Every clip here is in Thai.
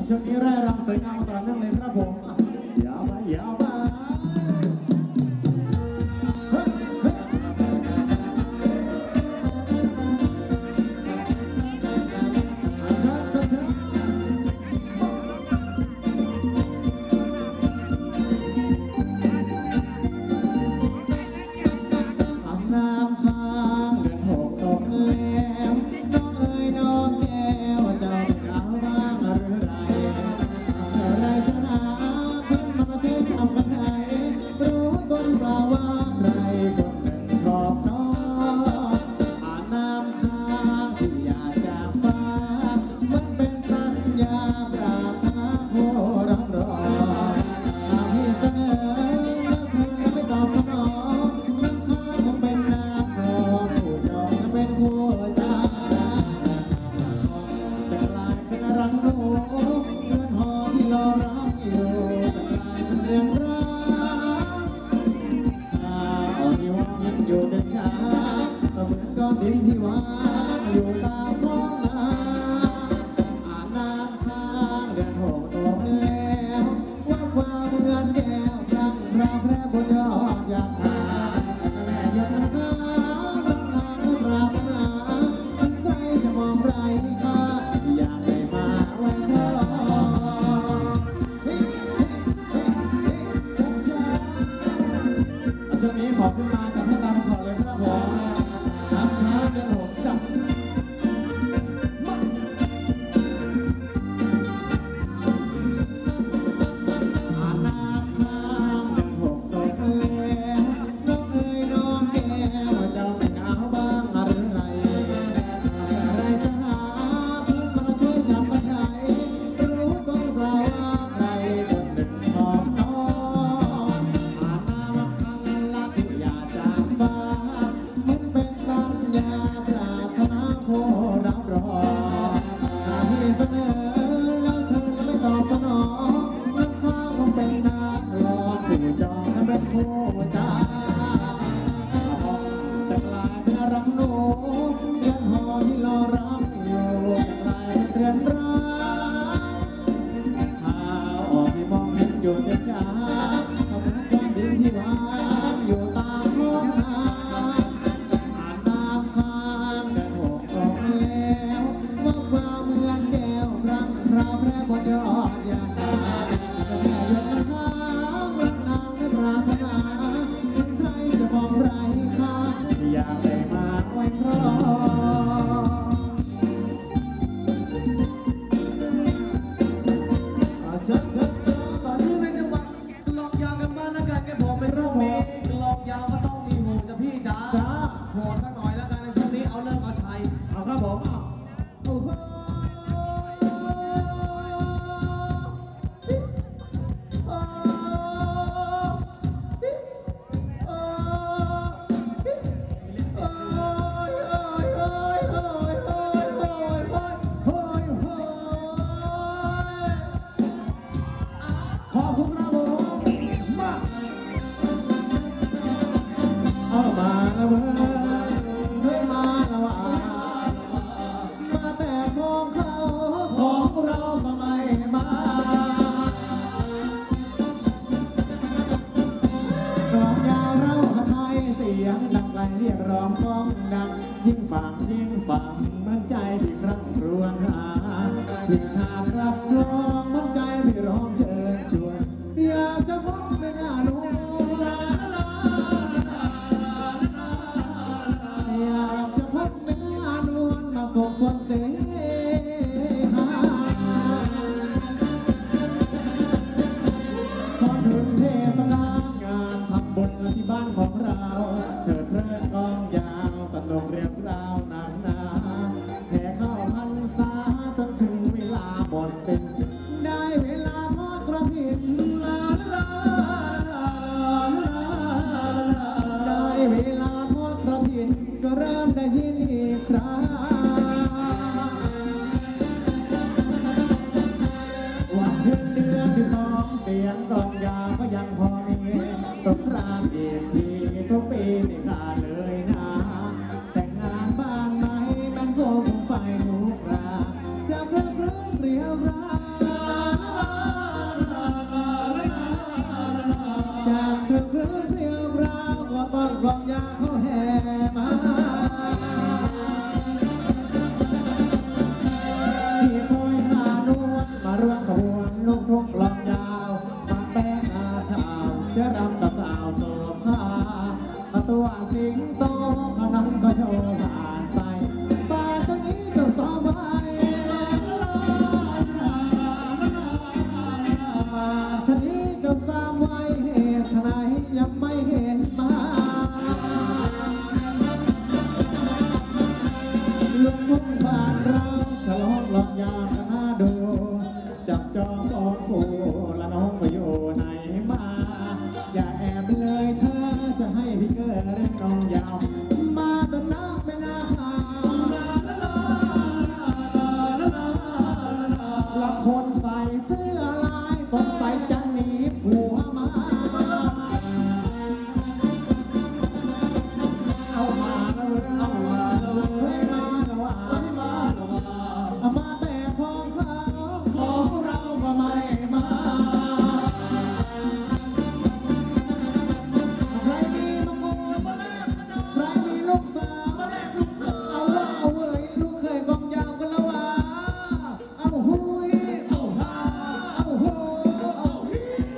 ช่วงนี้ไร่รำสวยงามต่อเนื่องเลยครับผมยาวไปยาวไปจะเพลิดเพลินเรียวรายรือเรียวราวก็ต้องกลองยาเขาแห่มาพี่คอยหานวลมาร่วมขบวนลูกทุ่งกลองยาวมาแป้งอาข่าวจะรำกับสาวโสภามาตัวสิงโตเขานั้นก็โชว์ผ่านไปป่าตรงนี้ต้องซ้อมไว้ฉันนี้ก็ซ้ำไว้เหตุไหนยังไม่เห็นมาลูกทุ่งบ้านเราฉลองลองยามกันหน้าดูจับจองของกูและน้องไปอยู่ไหนมาอย่าแอบเลยเธอจะให้พี่เกิดเรื่องน้องยาวมาต้นน้ำไม่น่าขาวละคนใส่เสื้อลายต้องใส่จะหนีผัวมาเอามาแล้วเอามาแล้วเฮ้ยมาแล้วว่าเอามาแต่ของเขาของเราก็ไม่มาใครมีมงกุฎมาแลกใครมีลูกสาวมาแลกลูกเขยเอาว่าเอาเว้ยลูกเคยกองยาวกันแล้วว่าเอาหุยเอาฮาเอาโหเอาฮี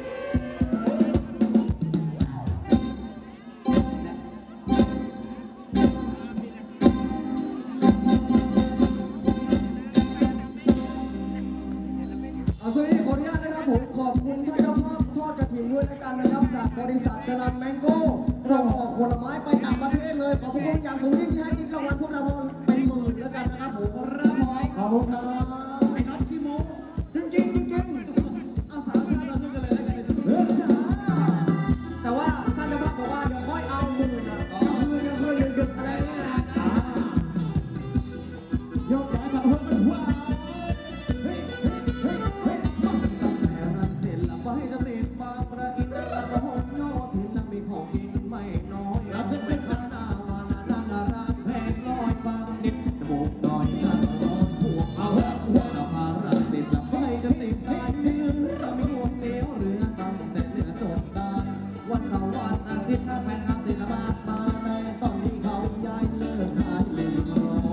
เอาช่วงนี้ขออนุญาตนะครับผมขอบคุณท่านเจ้าภาพทอดกระถิ่นด้วยแล้วกันนะครับจากบริษัทจรัญแมงโก้เราออกผลไม้ไปต่างประเทศเลยขอบคุณอย่างสูงยิ่งที่ให้ติ๊บรางวัลพวกเราเป็นหมื่นแล้วกันนะครับผมครับผมขอบคุณครับไอ้น็อตขี้โม้จริงจริงจริงเอาสามชาติเราช่วยกันเลยแล้วกันแต่ว่าท่านเจ้าภาพบอกว่าเดี๋ยวค่อยเอาหมื่นนะคืนดึกอะไรเนี่ยนะยกย้ายสังคมเป็นว่าเฮ้ยเฮ้ยเฮ้ยเฮ้ยตั้งแต่รังสิตละไปจะติดบางประอินละก็หงโยธินละมีของกินไม่น้อยเราจะเป็นข้าหน้าวานานานาราแพงลอยบางนิดจมูกดอยหน้าร้อนพวกเอาเราพารังสิตละไปจะติดได้เนื้อเรามีห่วงเลี้ยวเรือตั้งแต่เหนือจนใต้วันเสาร์วันอาทิตย์ถ้าแฟนคลับติดละมากมาแต่ตอนนี้เขาย้ายเลิกขายลืมรอ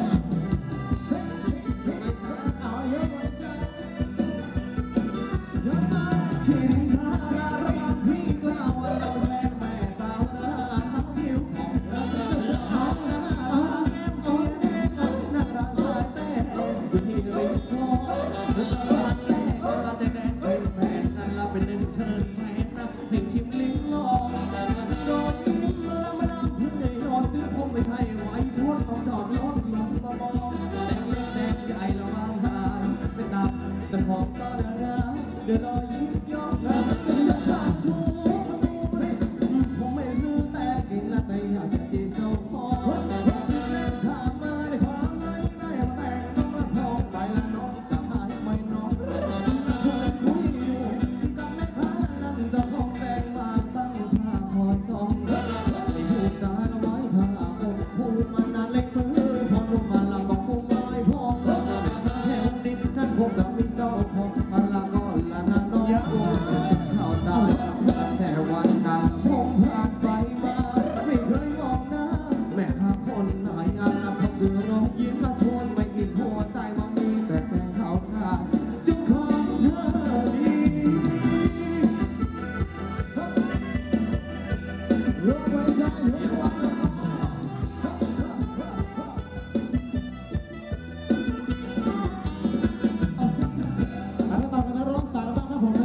เอาเยอะไปจ้าเยอะมากที่ดินทาราระบำพี่กล้าวันเราแลกแม่สาวนาทับทิวของเราจะหาหน้าแก้มสวยแดงน่ารักหลายแต่อยู่ที่ริมคลองตลาดแรกเราจะแดงเป็นแฟนนั้นเราเป็นหนึ่งเชิญแฟนนะหนึ่งชิมลิ้มลองโดนยิ้มแล้วไม่รับเพื่อนโดนถึงคงไม่ใช่ไหวพวกต้องจอดรถลงมามองแดงเล็กแดงใหญ่ระวังทางเป็นตับจะพบก็เดินนะเดี๋ยวรอยยิ้มย่องนะจะขาดทุกผมไม่ซื้อแต่กินละแต่อยากจะจีบเจ้าของถามมาในความในมาแต่งต้องละสองไปละน้องจะหายไม่น้องคุยอยู่กับแม่ค้านั่นเจ้าของแต่งมาตั้งท่าคอยจ้องไม่พูดจาละไว้ท่าผมพูดมานานเล็กมือพอลงมาลำบอกผมไม่พอแถวดินท่านคงจะมีเจ้าของพันละก้อนละนาน้องเข้าตาแต่วันนั้นผมผ่านไปมาไม่เคยมองหน้าแม่ค้าคนไหนอันละพบเดือน้องยิ้มมาชวนไปกินหัวใจว่ามีแต่แตงเขาทานจุกของเธอดียกไปจ้ายกไปแล้วต่อกันนักร้องสาวบ้างครับผม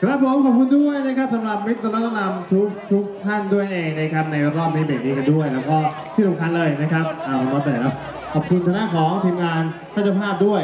ครับผมขอบคุณด้วยนะครับสำหรับมิตรรัตนำทุกท่านด้วยเองนะครับในรอบนี้เบรกนี้กันด้วย แล้วก็ที่สำคัญเลยนะครับมาแต่แล้วขอบคุณทางด้านของทีมงานท่านเจ้าภาพด้วย